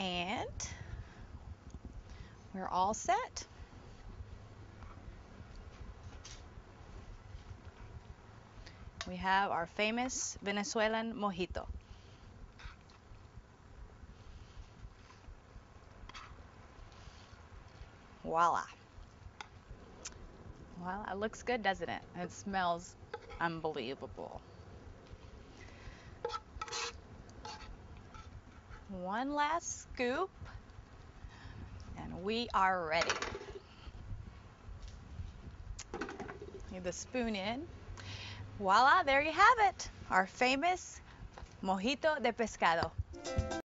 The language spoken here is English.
And we're all set. We have our famous Venezuelan mojito. Voila. Well, it looks good, doesn't it? It smells unbelievable. One last scoop, and we are ready. Need the spoon in. Voila, there you have it. Our famous Mojito de Pescado.